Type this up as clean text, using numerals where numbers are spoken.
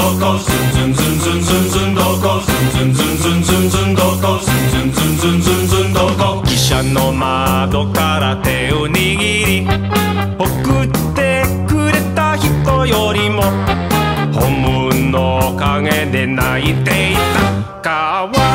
こずんずんずんずんずんずんどこずんずんずんずんずんどこずんずんずんずんずんどこ汽車の窓から手を握り送ってくれた人よりもホームの陰で泣いていたかわ